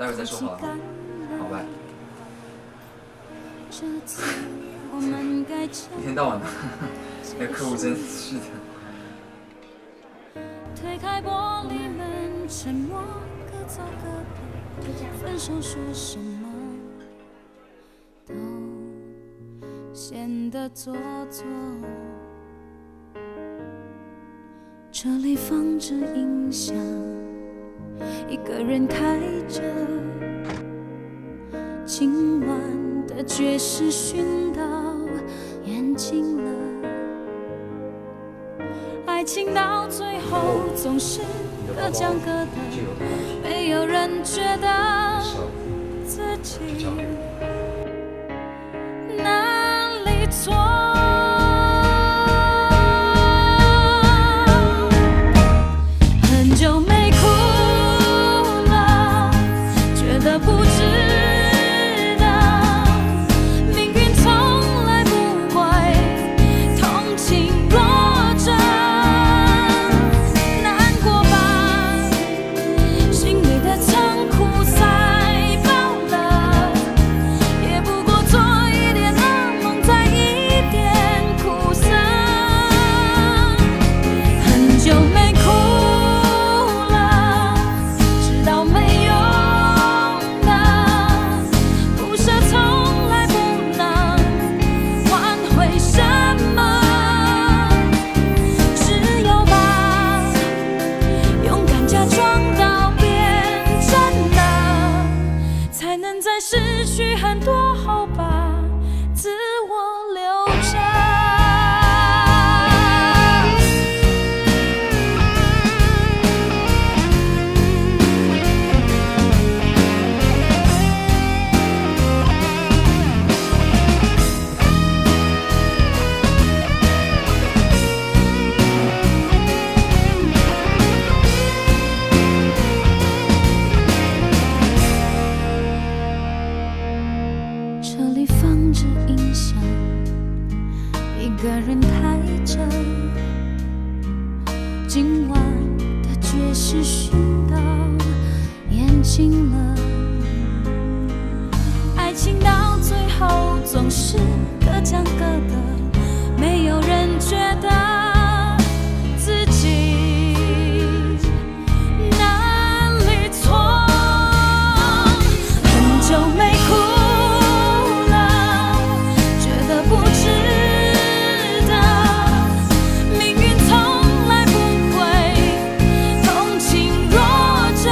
待会再说好了。好拜。一天到晚的，那客户真是的。 推开玻璃门，沉默各走各的，分手说什么都显得做作。这里放着音响，一个人开着，今晚的爵士熏到眼睛了。爱情到最后总是各讲各的，没有人觉得自己哪里错。很久没哭了，觉得不值得。命运从来不会同情弱者。难过吧，心里的仓库塞爆了，也不过做一点噩梦，再一点苦涩。很久没哭了，知道没用的，不舍从来不能挽回什么。只有把勇敢假装到变真的，才能在失去很多后把自我留着。这里放着音响，一个人开着，今晚的爵士熏到眼睛了。爱情到最后总是各讲各的，没有人觉得自己哪里错。很久没哭了，觉得不值得。命运从来不会同情弱者。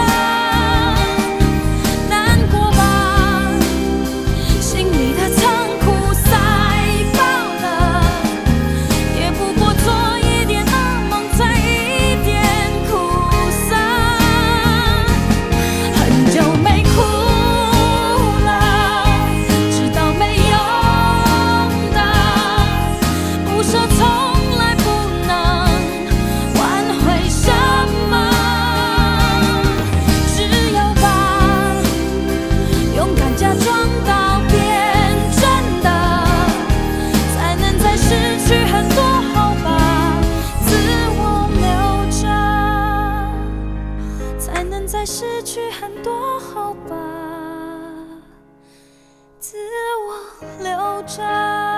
难过吧，心里的仓库塞爆了，也不过做一点噩梦，再一点苦涩。很久没哭了，知道没用的，不舍从来不能挽回什么。只有把勇敢假装到变真的，才能在失去很多后把自我留着，才能在失去很多后把自我留着。